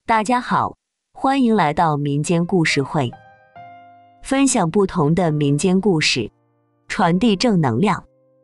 大家好，欢迎来到民间故事会，分享不同的民间故事，传递正能量。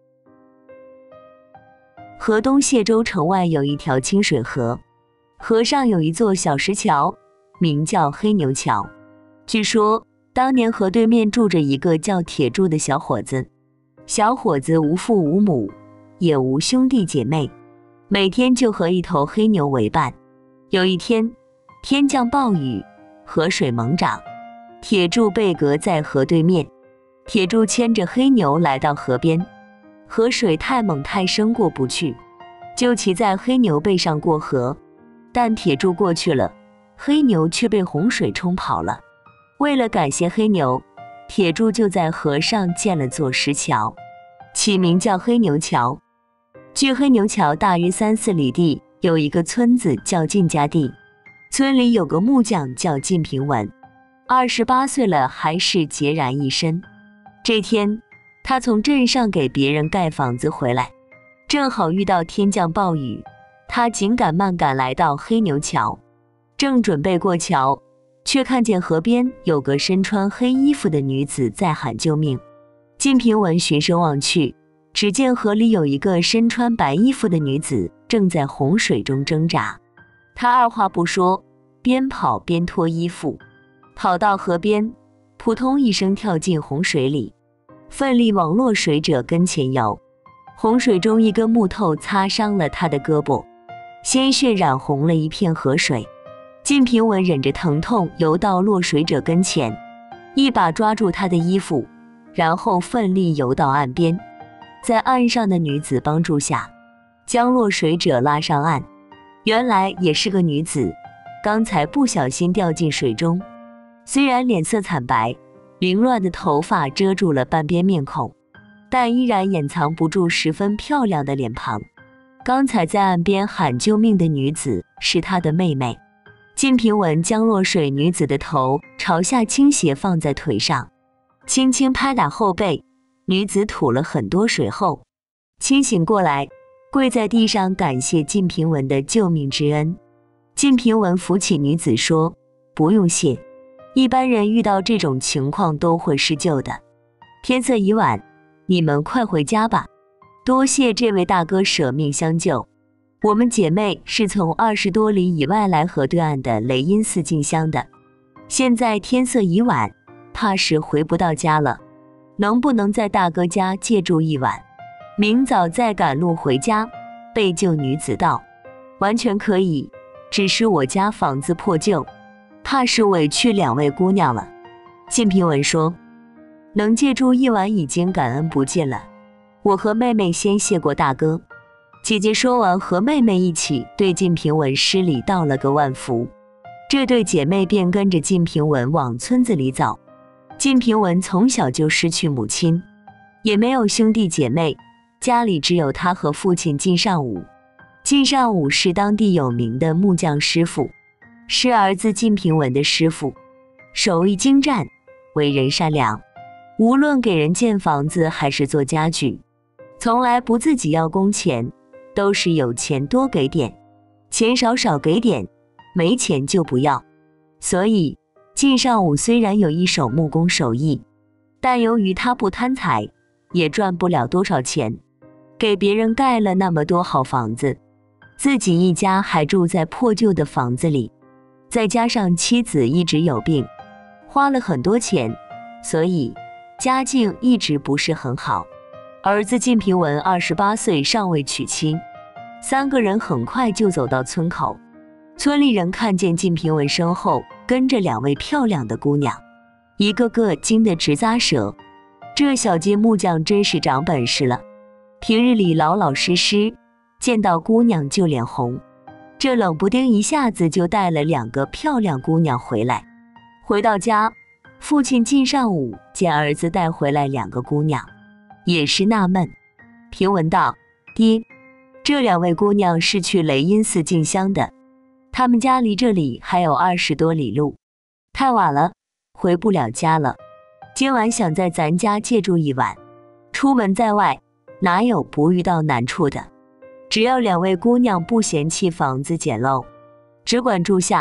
河东谢州城外有一条清水河，河上有一座小石桥，名叫黑牛桥。据说当年河对面住着一个叫铁柱的小伙子，小伙子无父无母，也无兄弟姐妹，每天就和一头黑牛为伴。有一天天降暴雨，河水猛涨，铁柱被隔在河对面。铁柱牵着黑牛来到河边，河水太猛太深过不去，就骑在黑牛背上过河。但铁柱过去了，黑牛却被洪水冲跑了。为了感谢黑牛，铁柱就在河上建了座石桥，起名叫黑牛桥。距黑牛桥大约3-4里地有一个村子叫靳家地，村里有个木匠叫靳平文，28岁了还是孑然一身。这天他从镇上给别人盖房子回来，正好遇到天降暴雨，他紧赶慢赶来到黑牛桥，正准备过桥，却看见河边有个身穿黑衣服的女子在喊救命。靳平文循声望去，只见河里有一个身穿白衣服的女子正在洪水中挣扎。他二话不说，边跑边脱衣服，跑到河边，扑通一声跳进洪水里，奋力往落水者跟前游。洪水中一根木头擦伤了他的胳膊，鲜血染红了一片河水。靳平文忍着疼痛游到落水者跟前，一把抓住他的衣服，然后奋力游到岸边，在岸上的女子帮助下将落水者拉上岸。原来也是个女子，刚才不小心掉进水中，虽然脸色惨白，凌乱的头发遮住了半边面孔，但依然掩藏不住十分漂亮的脸庞。刚才在岸边喊救命的女子是她的妹妹。靳平文将落水女子的头朝下倾斜放在腿上，轻轻拍打后背，女子吐了很多水后清醒过来，跪在地上感谢靳平文的救命之恩。靳平文扶起女子说，不用谢，一般人遇到这种情况都会施救的。天色已晚，你们快回家吧，多谢这位大哥舍命相救。我们姐妹是从20多里以外来河对岸的雷音寺进香的，现在天色已晚，怕是回不到家了，能不能在大哥家借住一晚，明早再赶路回家？被救女子道，完全可以，只是我家房子破旧，怕是委屈2位姑娘了。靳平文说，能借住一晚已经感恩不尽了，我和妹妹先谢过大哥。姐姐说完，和妹妹一起对靳平文施礼道了个万福，这对姐妹便跟着靳平文往村子里走。靳平文从小就失去母亲，也没有兄弟姐妹，家里只有他和父亲靳尚武。靳尚武是当地有名的木匠师傅，是儿子靳平文的师傅，手艺精湛，为人善良，无论给人建房子还是做家具，从来不自己要工钱，都是有钱多给点，钱少少给点，没钱就不要。所以靳尚武虽然有一手木工手艺，但由于他不贪财，也赚不了多少钱，给别人盖了那么多好房子，自己一家还住在破旧的房子里，再加上妻子一直有病，花了很多钱，所以家境一直不是很好。儿子靳平文28岁尚未娶妻，3个人很快就走到村口。村里人看见靳平文身后跟着2位漂亮的姑娘，一个个惊得直咂舌，这小靳木匠真是长本事了，平日里老老实实，见到姑娘就脸红，这冷不丁一下子就带了2个漂亮姑娘回来。回到家，父亲靳尚武见儿子带回来2个姑娘，也是纳闷。平文道，爹，这2位姑娘是去雷音寺进香的，他们家离这里还有20多里路，太晚了，回不了家了，今晚想在咱家借住一晚，出门在外，哪有不遇到难处的？只要2位姑娘不嫌弃房子简陋，只管住下，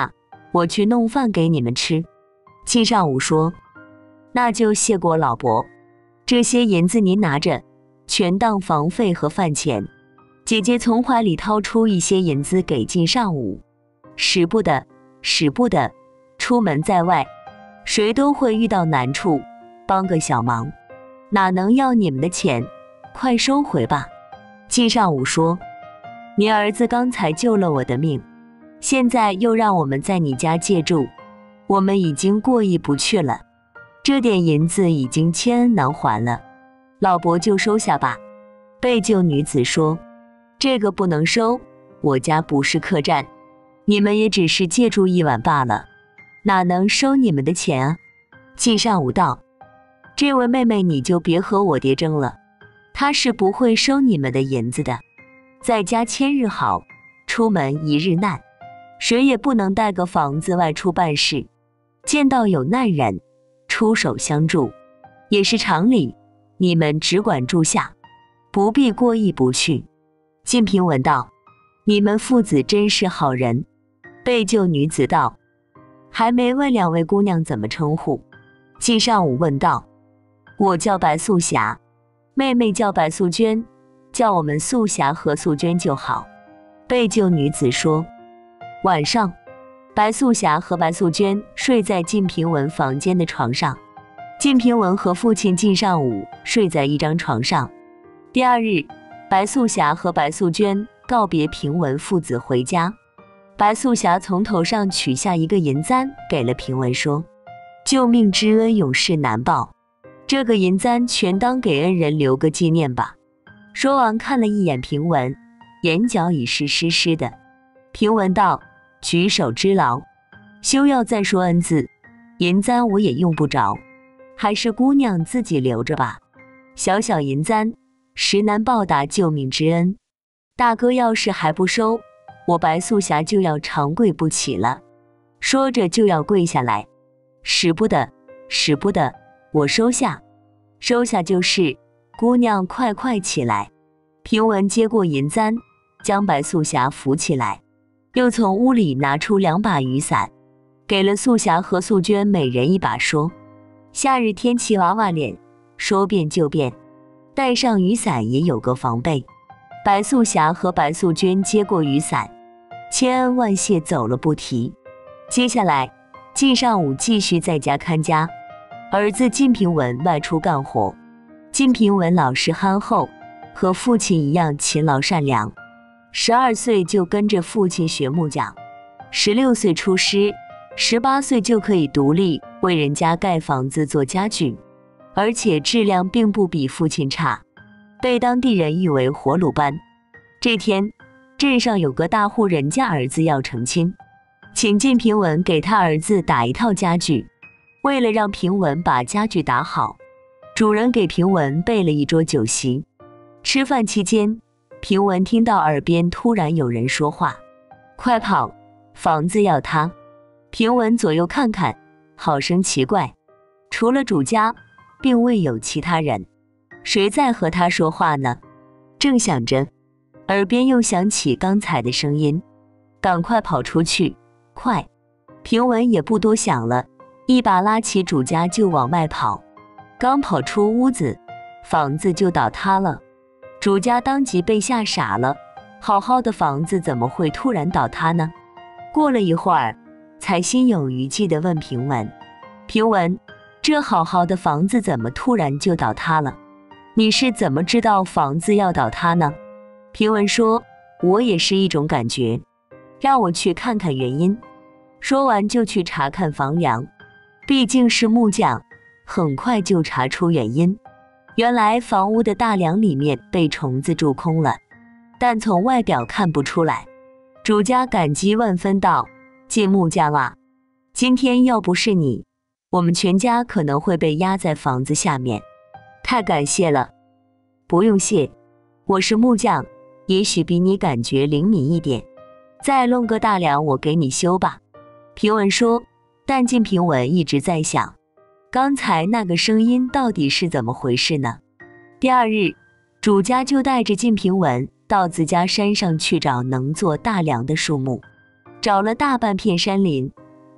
我去弄饭给你们吃。靳尚武说，那就谢过老伯，这些银子您拿着，全当房费和饭钱。姐姐从怀里掏出一些银子给靳尚武，使不得，使不得，出门在外，谁都会遇到难处，帮个小忙，哪能要你们的钱，快收回吧。靳尚武说，你儿子刚才救了我的命，现在又让我们在你家借住，我们已经过意不去了，这点银子已经千恩难还了，老伯就收下吧。被救女子说，这个不能收，我家不是客栈，你们也只是借住一晚罢了，哪能收你们的钱啊？靳尚武道，这位妹妹你就别和我爹争了，她是不会收你们的银子的。在家千日好，出门一日难，谁也不能带个房子外出办事，见到有难人，出手相助，也是常理，你们只管住下，不必过意不去。靳平文道，你们父子真是好人。被救女子道，还没问两位姑娘怎么称呼。靳尚武问道，我叫白素霞，妹妹叫白素娟，叫我们素霞和素娟就好。被救女子说，晚上白素霞和白素娟睡在靳平文房间的床上，靳平文和父亲靳尚武睡在一张床上。第二日，白素霞和白素娟告别平文父子回家，白素霞从头上取下一个银簪给了平文，说，救命之恩永世难报，这个银簪全当给恩人留个纪念吧。说完看了一眼平文，眼角已是湿湿的。平文道，举手之劳，休要再说恩字，银簪我也用不着，还是姑娘自己留着吧。小小银簪，实难报答救命之恩，大哥要是还不收，我白素霞就要长跪不起了。说着就要跪下来，使不得，使不得，我收下，收下就是，姑娘快快起来。平文接过银簪，将白素霞扶起来，又从屋里拿出2把雨伞，给了素霞和素娟每人一把，说，夏日天气娃娃脸，说变就变，带上雨伞也有个防备。白素霞和白素娟接过雨伞，千恩万谢走了不提。接下来靳尚武继续在家看家，儿子靳平文外出干活。靳平文老实憨厚，和父亲一样勤劳善良，12岁就跟着父亲学木匠，16岁出师，18岁就可以独立为人家盖房子做家具，而且质量并不比父亲差，被当地人誉为活鲁班。这天，镇上有个大户人家儿子要成亲，请靳平文给他儿子打一套家具。为了让平文把家具打好，主人给平文备了一桌酒席。吃饭期间，平文听到耳边突然有人说话，快跑，房子要塌。平文左右看看，好生奇怪，除了主家，并未有其他人，谁在和他说话呢？正想着，耳边又响起刚才的声音，赶快跑出去，快！平文也不多想了，一把拉起主家就往外跑。刚跑出屋子，房子就倒塌了。主家当即被吓傻了，好好的房子怎么会突然倒塌呢？过了一会儿，才心有余悸地问平文，平文，这好好的房子怎么突然就倒塌了？你是怎么知道房子要倒塌呢？平文说，我也是一种感觉，让我去看看原因。说完就去查看房梁，毕竟是木匠，很快就查出原因。原来房屋的大梁里面被虫子蛀空了，但从外表看不出来。主家感激万分道，靳木匠啊，今天要不是你，我们全家可能会被压在房子下面，太感谢了。不用谢，我是木匠，也许比你感觉灵敏一点，再弄个大梁我给你修吧。平文说，但靳平文一直在想，刚才那个声音到底是怎么回事呢？第二日，主家就带着靳平文到自家山上去找能做大梁的树木，找了大半片山林，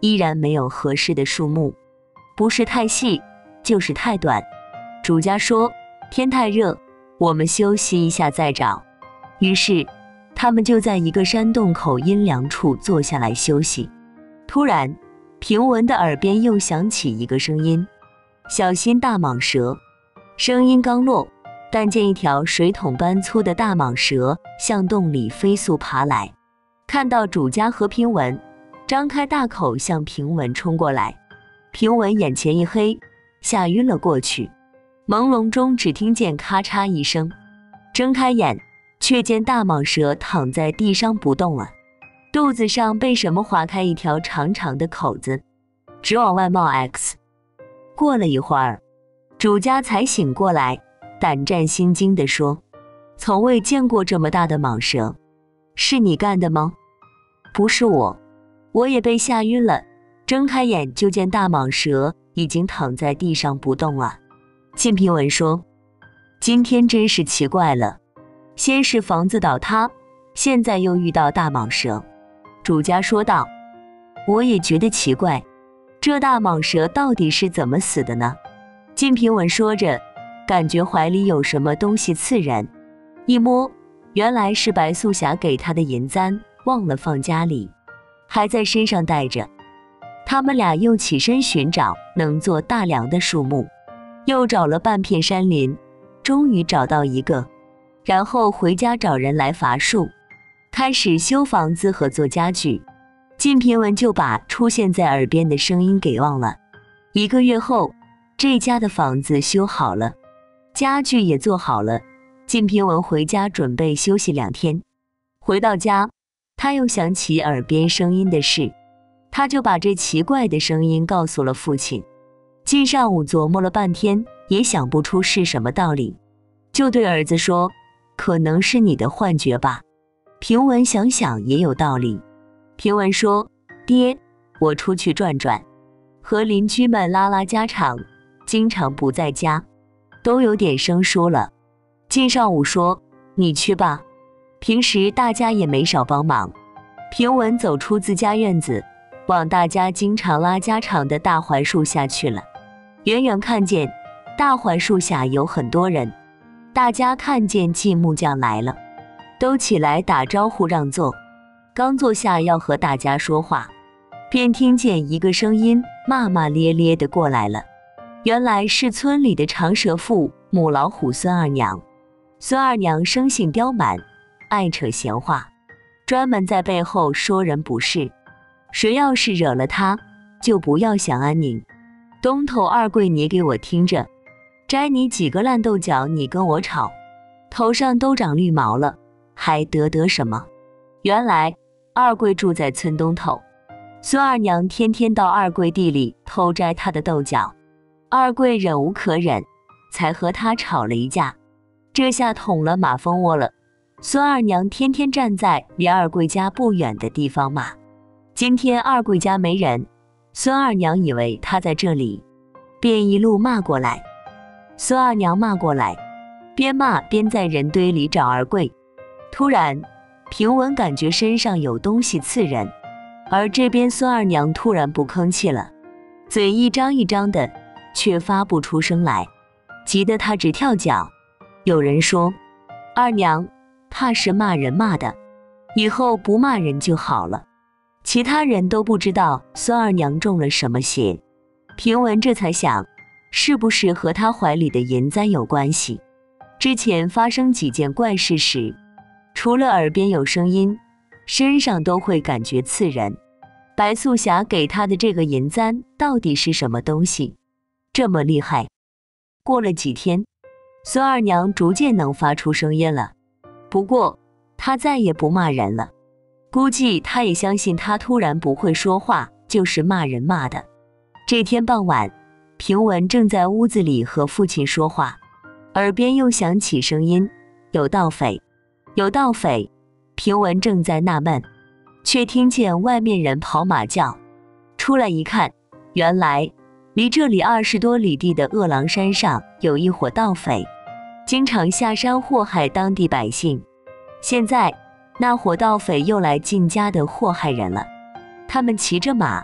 依然没有合适的树木，不是太细，就是太短。主家说，天太热，我们休息一下再找。于是他们就在一个山洞口阴凉处坐下来休息。突然，平文的耳边又响起一个声音：小心大蟒蛇。声音刚落，但见一条水桶般粗的大蟒蛇向洞里飞速爬来，看到主家和平文，张开大口向平文冲过来。平文眼前一黑，吓晕了过去。朦胧中只听见咔嚓一声，睁开眼，却见大蟒蛇躺在地上不动了，肚子上被什么划开一条长长的口子，直往外冒 X。 过了一会儿，主家才醒过来，胆战心惊地说：从未见过这么大的蟒蛇，是你干的吗？不是我也被吓晕了，睁开眼就见大蟒蛇已经躺在地上不动了。晋平文说：今天真是奇怪了，先是房子倒塌，现在又遇到大蟒蛇。主家说道：我也觉得奇怪，这大蟒蛇到底是怎么死的呢？晋平文说着，感觉怀里有什么东西刺人，一摸，原来是白素霞给他的银簪，忘了放家里，还在身上带着。他们俩又起身寻找能做大梁的树木，又找了半片山林，终于找到一个，然后回家找人来伐树，开始修房子和做家具。晋平文就把出现在耳边的声音给忘了。1个月后，这家的房子修好了，家具也做好了。晋平文回家准备休息2天，回到家，他又想起耳边声音的事，他就把这奇怪的声音告诉了父亲。晋上午琢磨了半天，也想不出是什么道理，就对儿子说：可能是你的幻觉吧。平文想想也有道理。平文说：爹，我出去转转，和邻居们拉拉家常，经常不在家，都有点生疏了。晋上午说：你去吧，平时大家也没少帮忙。平文走出自家院子，往大家经常拉家常的大槐树下去了。远远看见大槐树下有很多人，大家看见晋木匠来了，都起来打招呼让座。刚坐下要和大家说话，便听见一个声音骂骂咧咧地过来了。原来是村里的长舌妇母老虎孙二娘。孙二娘生性刁蛮，爱扯闲话，专门在背后说人不是，谁要是惹了她，就不要想安宁。东头二贵，你给我听着，摘你几个烂豆角，你跟我吵，头上都长绿毛了，还得什么？原来二贵住在村东头，孙二娘天天到二贵地里偷摘他的豆角，二贵忍无可忍，才和他吵了一架。这下捅了马蜂窝了。孙二娘天天站在离二贵家不远的地方骂。今天二贵家没人，孙二娘以为他在这里，便一路骂过来。孙二娘骂过来，边骂边在人堆里找二贵。突然，平文感觉身上有东西刺人，而这边孙二娘突然不吭气了，嘴一张一张的，却发不出声来，急得她直跳脚。有人说，二娘怕是骂人骂的，以后不骂人就好了。其他人都不知道孙二娘中了什么邪，平文这才想，是不是和她怀里的银簪有关系？之前发生几件怪事时，除了耳边有声音，身上都会感觉刺人。白素霞给她的这个银簪到底是什么东西，这么厉害？过了几天，孙二娘逐渐能发出声音了，不过她再也不骂人了。估计她也相信她突然不会说话就是骂人骂的。这天傍晚，平文正在屋子里和父亲说话，耳边又响起声音，有盗匪，有盗匪。平文正在纳闷，却听见外面人跑马叫，出来一看，原来离这里20多里地的恶狼山上有一伙盗匪，经常下山祸害当地百姓。现在那伙盗匪又来进家的祸害人了。他们骑着马，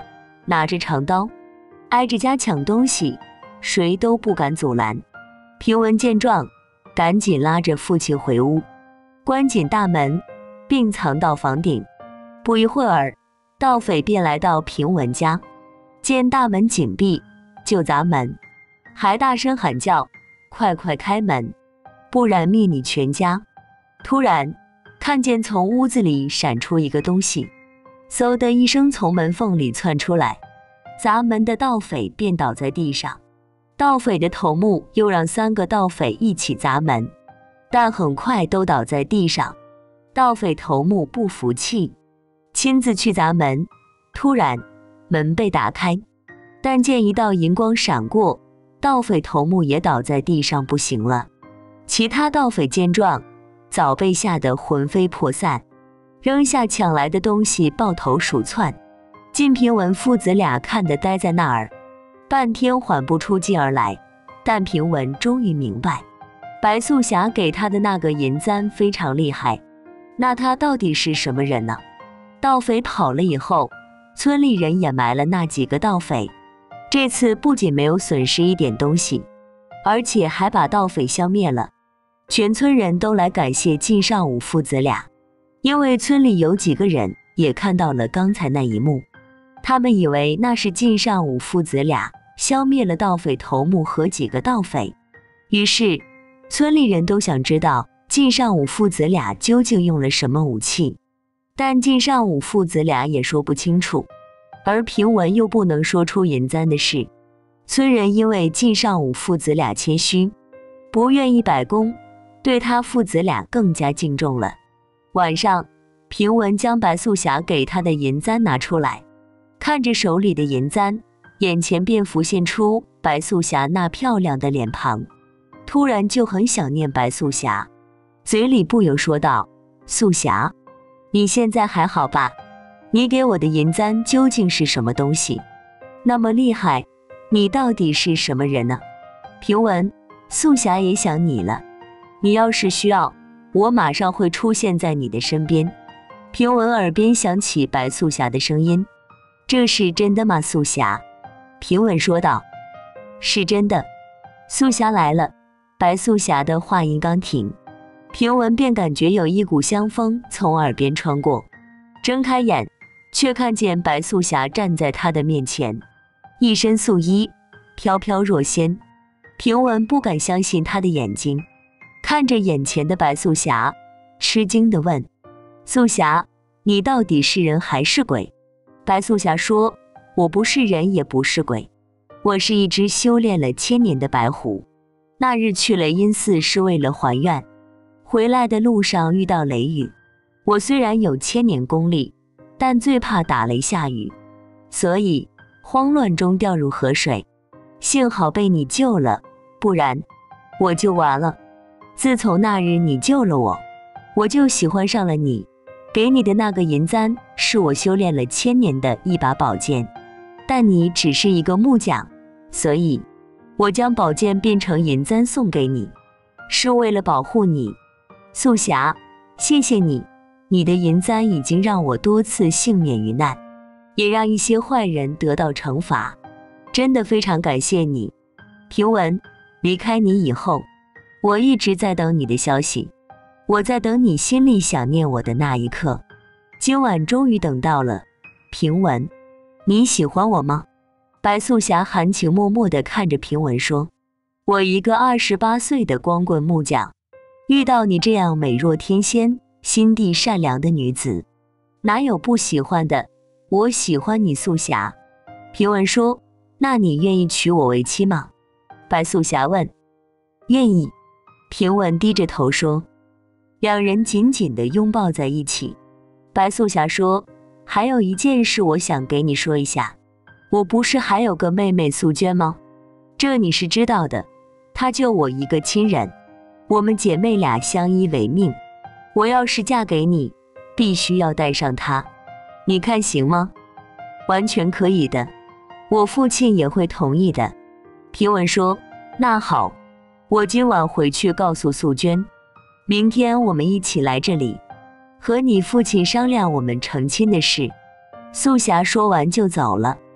拿着长刀，挨着家抢东西，谁都不敢阻拦。平文见状，赶紧拉着父亲回屋，关紧大门，并藏到房顶。不一会儿，盗匪便来到平文家，见大门紧闭，就砸门，还大声喊叫：“快快开门，不然灭你全家！”突然看见从屋子里闪出一个东西，嗖的一声从门缝里窜出来，砸门的盗匪便倒在地上。盗匪的头目又让3个盗匪一起砸门，但很快都倒在地上。盗匪头目不服气，亲自去砸门。突然门被打开，但见一道银光闪过，盗匪头目也倒在地上不行了。其他盗匪见状，早被吓得魂飞魄散，扔下抢来的东西抱头鼠窜。靳平文父子俩看得呆在那儿，半天缓不出劲儿来。但平文终于明白，白素霞给他的那个银簪非常厉害，那他到底是什么人呢？盗匪跑了以后，村里人也埋了那几个盗匪，这次不仅没有损失一点东西，而且还把盗匪消灭了。全村人都来感谢靳尚武父子俩，因为村里有几个人也看到了刚才那一幕，他们以为那是靳尚武父子俩消灭了盗匪头目和几个盗匪，于是村里人都想知道靳尚武父子俩究竟用了什么武器，但靳尚武父子俩也说不清楚，而平文又不能说出银簪的事。村人因为靳尚武父子俩谦虚，不愿意摆功，对他父子俩更加敬重了。晚上，平文将白素霞给他的银簪拿出来，看着手里的银簪，眼前便浮现出白素霞那漂亮的脸庞，突然就很想念白素霞，嘴里不由说道：“素霞，你现在还好吧？你给我的银簪究竟是什么东西？那么厉害，你到底是什么人呢？”平文，素霞也想你了，你要是需要，我马上会出现在你的身边。平文耳边响起白素霞的声音：“这是真的吗，素霞？”平文说道：“是真的。”素霞来了。白素霞的话音刚停，平文便感觉有一股香风从耳边穿过，睁开眼，却看见白素霞站在他的面前，一身素衣，飘飘若仙。平文不敢相信他的眼睛，看着眼前的白素霞，吃惊地问：“素霞，你到底是人还是鬼？”白素霞说：“我不是人也不是鬼，我是一只修炼了1000年的白狐。那日去雷音寺是为了还愿，回来的路上遇到雷雨。我虽然有1000年功力，但最怕打雷下雨，所以慌乱中掉入河水，幸好被你救了，不然我就完了。自从那日你救了我，我就喜欢上了你。给你的那个银簪是我修炼了1000年的一把宝剑，但你只是一个木匠，所以我将宝剑变成银簪送给你，是为了保护你。素霞，谢谢你，你的银簪已经让我多次幸免于难，也让一些坏人得到惩罚，真的非常感谢你。平文，离开你以后，我一直在等你的消息，我在等你心里想念我的那一刻，今晚终于等到了。平文，你喜欢我吗？白素霞含情脉脉地看着平文说：“我一个28岁的光棍木匠，遇到你这样美若天仙、心地善良的女子，哪有不喜欢的？我喜欢你，素霞。”平文说：“那你愿意娶我为妻吗？”白素霞问。“愿意。”平文低着头说。两人紧紧地拥抱在一起。白素霞说：“还有一件事我想给你说一下，我不是还有个妹妹素娟吗？这你是知道的，她就我一个亲人，我们姐妹俩相依为命，我要是嫁给你，必须要带上她，你看行吗？”“完全可以的，我父亲也会同意的。”平文说：“那好，我今晚回去告诉素娟，明天我们一起来这里，和你父亲商量我们成亲的事。”素霞说完就走了。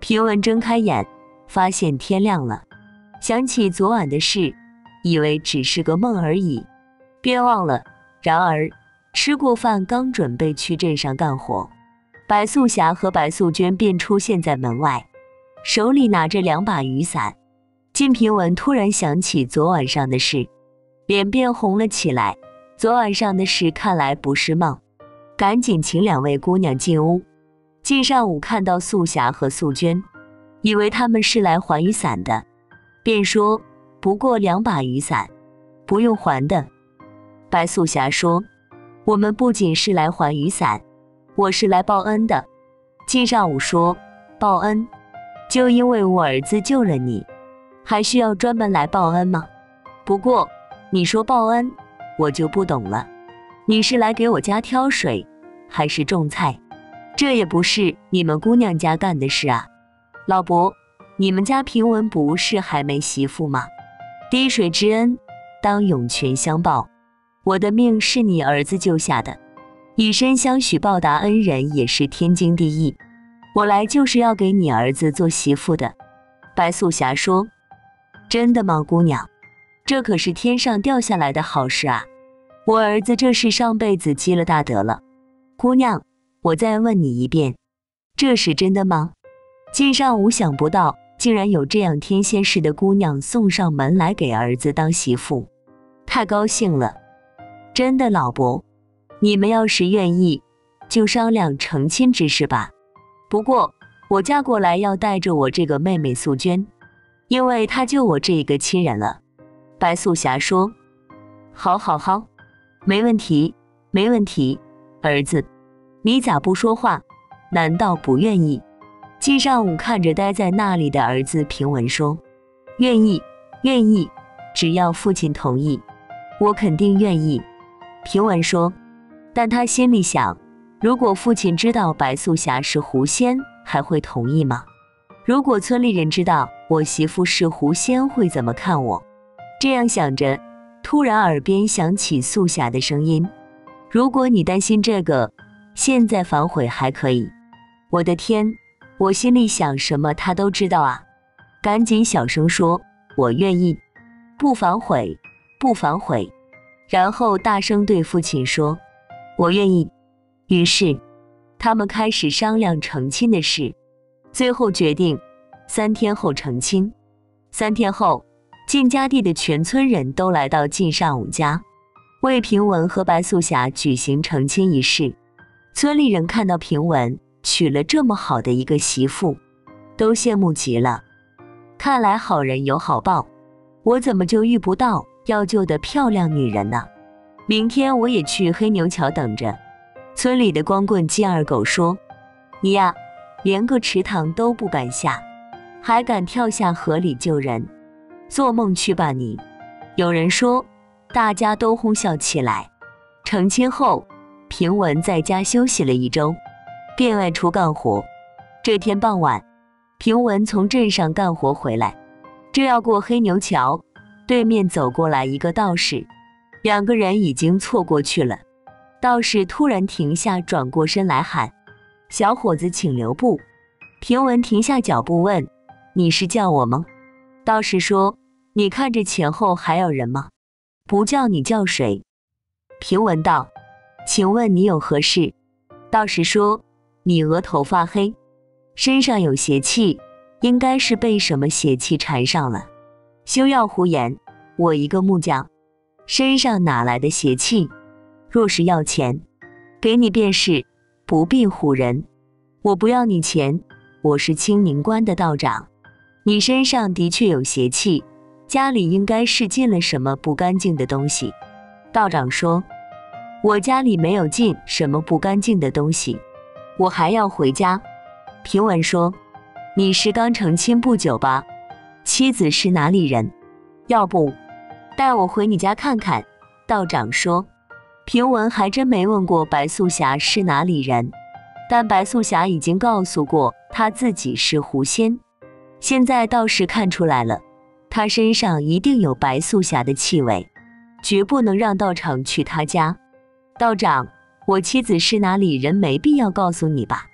平文睁开眼，发现天亮了，想起昨晚的事，以为只是个梦而已，便忘了。然而吃过饭，刚准备去镇上干活，白素霞和白素娟便出现在门外，手里拿着2把雨伞。靳平文突然想起昨晚上的事，脸便红了起来。昨晚上的事看来不是梦，赶紧请2位姑娘进屋。靳尚武看到素霞和素娟，以为他们是来还雨伞的，便说：“不过2把雨伞，不用还的。”白素霞说：“我们不仅是来还雨伞，我是来报恩的。”靳尚武说：“报恩？就因为我儿子救了你，还需要专门来报恩吗？不过你说报恩，我就不懂了，你是来给我家挑水，还是种菜？这也不是你们姑娘家干的事啊。老伯，你们家平文不是还没媳妇吗？滴水之恩，当涌泉相报。我的命是你儿子救下的，以身相许报答恩人也是天经地义。我来就是要给你儿子做媳妇的。”白素霞说：“真的吗，姑娘？这可是天上掉下来的好事啊！我儿子这是上辈子积了大德了。姑娘，我再问你一遍，这是真的吗？”靳尚武想不到竟然有这样天仙似的姑娘送上门来给儿子当媳妇，太高兴了。真的，老伯，你们要是愿意，就商量成亲之事吧。不过我嫁过来要带着我这个妹妹素娟，因为她救我这个亲人了。白素霞说：“好好好，没问题，没问题。儿子，你咋不说话？难道不愿意？”靳尚武看着待在那里的儿子平文说：“愿意，愿意，只要父亲同意，我肯定愿意。”平文说：“但他心里想，如果父亲知道白素霞是狐仙，还会同意吗？如果村里人知道我媳妇是狐仙，会怎么看我？”这样想着，突然耳边响起素霞的声音：“如果你担心这个，现在反悔还可以。”我的天，我心里想什么他都知道啊！赶紧小声说：“我愿意，不反悔，不反悔。”然后大声对父亲说：“我愿意。”于是他们开始商量成亲的事，最后决定3天后成亲。3天后，靳家地的全村人都来到靳尚武家，为平文和白素霞举行成亲仪式。村里人看到平文娶了这么好的一个媳妇，都羡慕极了。看来好人有好报，我怎么就遇不到要救的漂亮女人呢？明天我也去黑牛桥等着。村里的光棍金二狗说：“你呀，连个池塘都不敢下，还敢跳下河里救人，做梦去吧你！”有人说，大家都哄笑起来。成亲后，平文在家休息了1周，便外出干活。这天傍晚，平文从镇上干活回来，正要过黑牛桥，对面走过来一个道士，2个人已经错过去了。道士突然停下，转过身来喊：“小伙子，请留步。”平文停下脚步问：“你是叫我吗？”道士说：“你看着前后还有人吗？不叫你叫谁？”平文道：“请问你有何事？”道士说：“你额头发黑，身上有邪气，应该是被什么邪气缠上了。休要胡言，我一个木匠，身上哪来的邪气？若是要钱，给你便是，不必唬人。我不要你钱，我是清宁观的道长。你身上的确有邪气，家里应该是进了什么不干净的东西。”道长说：“我家里没有进什么不干净的东西，我还要回家。”平文说：“你是刚成亲不久吧？妻子是哪里人？要不带我回你家看看。”道长说：“平文还真没问过白素霞是哪里人，但白素霞已经告诉过她自己是狐仙。现在道士看出来了，她身上一定有白素霞的气味，绝不能让道长去她家。道长，我妻子是哪里人没必要告诉你吧？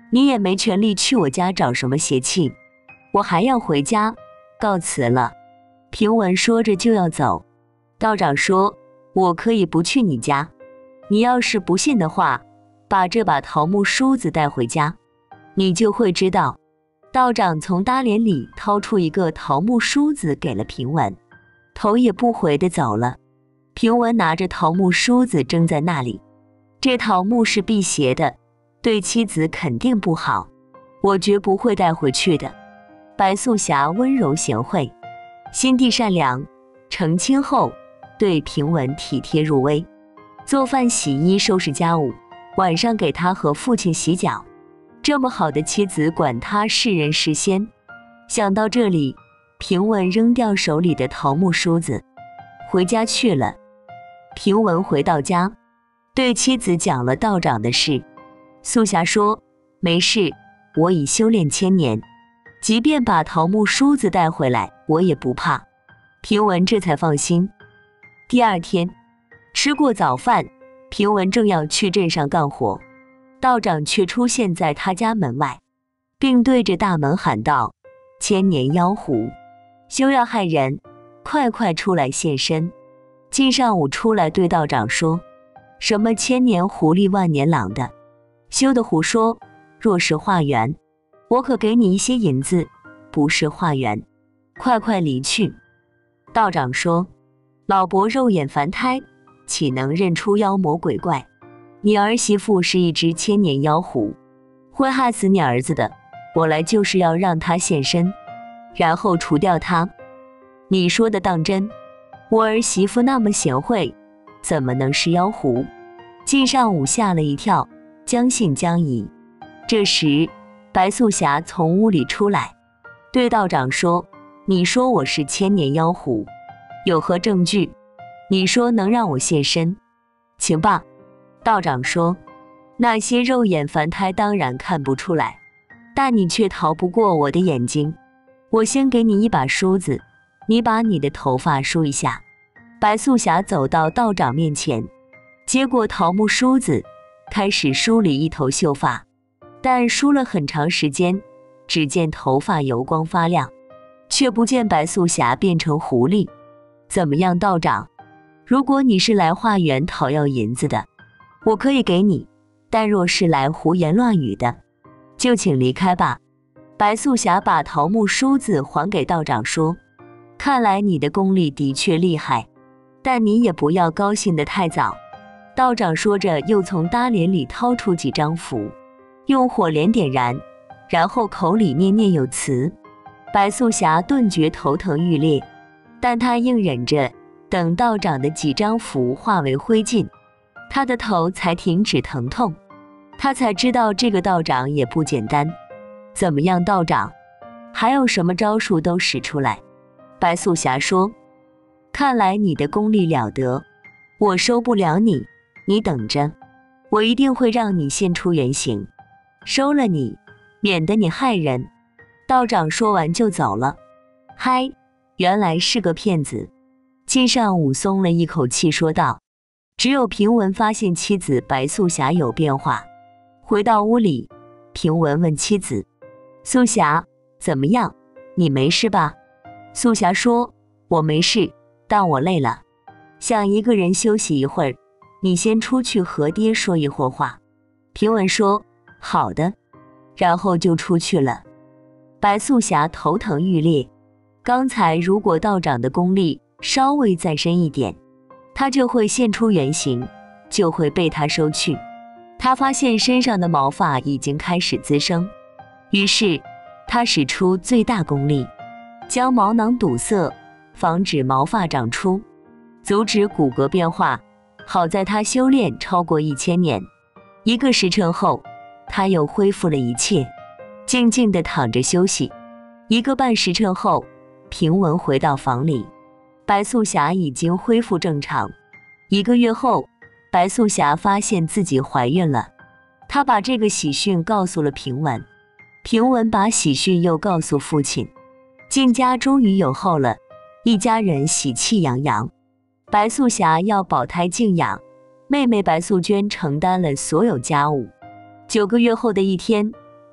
你也没权利去我家找什么邪气，我还要回家，告辞了。平文说着就要走，道长说，我可以不去你家，你要是不信的话，把这把桃木梳子带回家，你就会知道。道长从搭帘里掏出一个桃木梳子给了平文，头也不回地走了。平文拿着桃木梳子怔在那里，这桃木是辟邪的，对妻子肯定不好，我绝不会带回去的。白素霞温柔贤惠，心地善良，成亲后对平文体贴入微，做饭洗衣收拾家务，晚上给他和父亲洗脚。这么好的妻子管他是人是仙。想到这里，平文扔掉手里的桃木梳子，回家去了。平文回到家，对妻子讲了道长的事。素霞说，没事，我已修炼1000年，即便把桃木梳子带回来，我也不怕。平文这才放心。第二天吃过早饭，平文正要去镇上干活，道长却出现在他家门外，并对着大门喊道，千年妖狐，休要害人，快快出来现身。靳尚武出来对道长说，什么千年狐狸万年狼的，休得胡说，若是化缘，我可给你一些银子，不是化缘，快快离去。道长说，老伯肉眼凡胎，岂能认出妖魔鬼怪？你儿媳妇是一只千年妖狐，会害死你儿子的，我来就是要让他现身，然后除掉他。你说的当真？我儿媳妇那么贤惠，怎么能是妖狐？靳尚武吓了一跳，将信将疑。这时白素霞从屋里出来，对道长说，你说我是千年妖狐，有何证据？你说能让我现身？请罢。道长说，那些肉眼凡胎当然看不出来，但你却逃不过我的眼睛。我先给你一把梳子，你把你的头发梳一下。白素霞走到道长面前，接过桃木梳子，开始梳理一头秀发，但梳了很长时间，只见头发油光发亮，却不见白素霞变成狐狸。怎么样，道长？如果你是来化缘讨要银子的，我可以给你，但若是来胡言乱语的，就请离开吧。白素霞把桃木梳子还给道长说，看来你的功力的确厉害，但你也不要高兴得太早。道长说着，又从搭帘里掏出几张符，用火镰点燃，然后口里念念有词。白素霞顿觉头疼欲裂，但她硬忍着，等道长的几张符化为灰烬，她的头才停止疼痛。她才知道这个道长也不简单。怎么样，道长？还有什么招数都使出来。白素霞说，看来你的功力了得，我收不了你，你等着，我一定会让你现出原形，收了你，免得你害人。道长说完就走了。嗨，原来是个骗子。靳尚武松了一口气说道。只有平文发现妻子白素霞有变化。回到屋里，平文问妻子，素霞，怎么样？你没事吧？素霞说，我没事，但我累了，想一个人休息一会儿，你先出去和爹说一会儿话。平文说，好的，然后就出去了。白素霞头疼欲裂，刚才如果道长的功力稍微再深一点，他就会现出原形，就会被他收去。他发现身上的毛发已经开始滋生，于是他使出最大功力，将毛囊堵塞，防止毛发长出，阻止骨骼变化。好在他修炼超过1000年，1个时辰后，他又恢复了一切，静静地躺着休息。1个半时辰后，平文回到房里，白素霞已经恢复正常。1个月后，白素霞发现自己怀孕了，她把这个喜讯告诉了平文，平文把喜讯又告诉父亲，靳家终于有后了，一家人喜气洋洋。白素霞要保胎静养，妹妹白素娟承担了所有家务。9个月后的一天，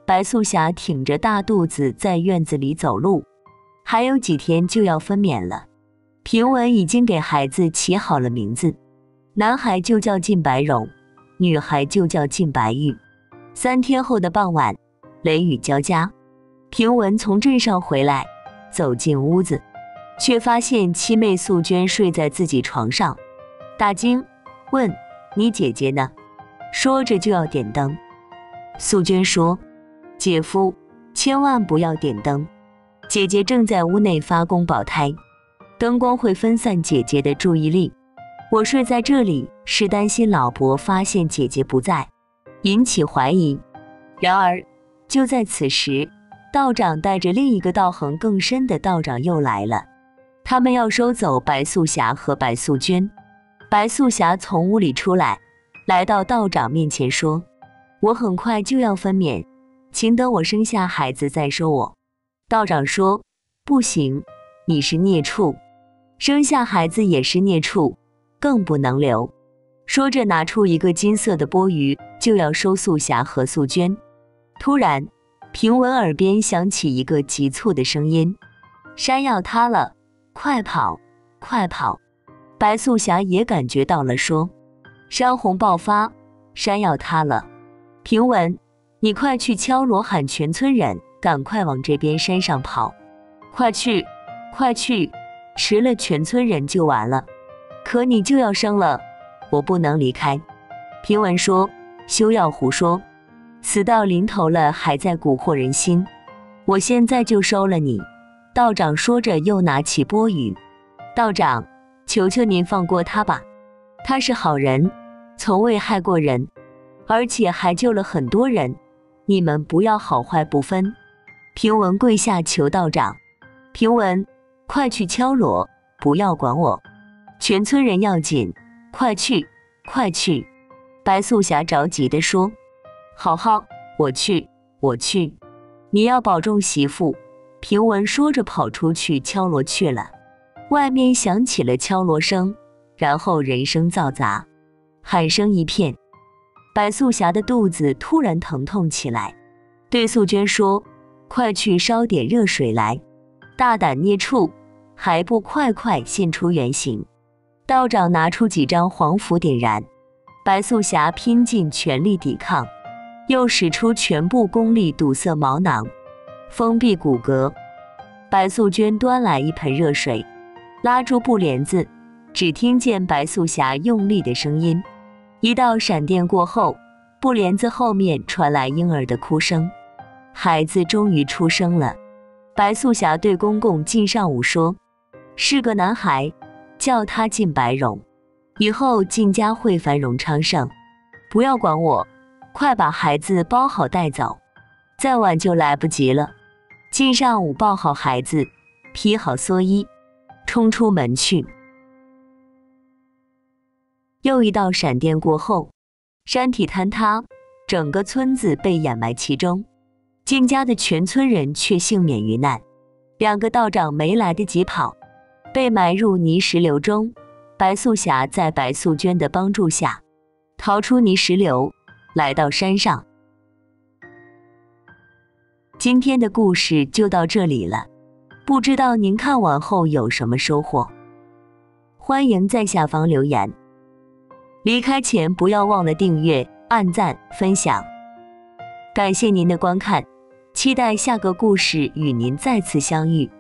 白素霞挺着大肚子在院子里走路，还有几天就要分娩了。平文已经给孩子起好了名字，男孩就叫靳白荣，女孩就叫靳白玉。3天后的傍晚，雷雨交加，平文从镇上回来，走进屋子，却发现七妹素娟睡在自己床上，大惊，问：你姐姐呢？说着就要点灯。素娟说：姐夫，千万不要点灯，姐姐正在屋内发宫保胎，灯光会分散姐姐的注意力。我睡在这里是担心老伯发现姐姐不在，引起怀疑。然而就在此时，道长带着另一个道行更深的道长又来了，他们要收走白素霞和白素娟。白素霞从屋里出来，来到道长面前说：我很快就要分娩，请等我生下孩子再收我。道长说：不行，你是孽畜，生下孩子也是孽畜，更不能留。说着拿出一个金色的钵盂，就要收素霞和素娟。突然平文耳边响起一个急促的声音：山要塌了，快跑快跑！白素霞也感觉到了，说：山洪爆发，山要塌了。平文，你快去敲锣喊全村人赶快往这边山上跑，快去快去，迟了全村人就完了。可你就要生了，我不能离开。平文说：休要胡说，死到临头了还在蛊惑人心，我现在就收了你。道长说着又拿起钵盂：道长，求求您放过他吧，他是好人，从未害过人，而且还救了很多人，你们不要好坏不分。平文跪下求道长：平文，快去敲锣，不要管我，全村人要紧，快去快去！白素霞着急地说：好好，我去我去，你要保重媳妇。平文说着跑出去敲锣去了。外面响起了敲锣声，然后人声嘈杂，喊声一片。白素霞的肚子突然疼痛起来，对素娟说：快去烧点热水来，大胆孽畜，还不快快现出原形！道长拿出几张黄符点燃，白素霞拼尽全力抵抗，又使出全部功力堵塞毛囊，封闭骨骼。白素娟端来一盆热水，拉住布帘子，只听见白素霞用力的声音。一道闪电过后，布帘子后面传来婴儿的哭声，孩子终于出生了。白素霞对公公靳尚武说：是个男孩，叫他靳白荣，以后靳家会繁荣昌盛，不要管我，快把孩子包好带走，再晚就来不及了。靳尚武抱好孩子，披好蓑衣，冲出门去。又一道闪电过后，山体坍塌，整个村子被掩埋其中，靳家的全村人却幸免于难。2个道长没来得及跑，被埋入泥石流中。白素霞在白素娟的帮助下逃出泥石流，来到山上。今天的故事就到这里了，不知道您看完后有什么收获？欢迎在下方留言。离开前不要忘了订阅、按赞、分享。感谢您的观看，期待下个故事与您再次相遇。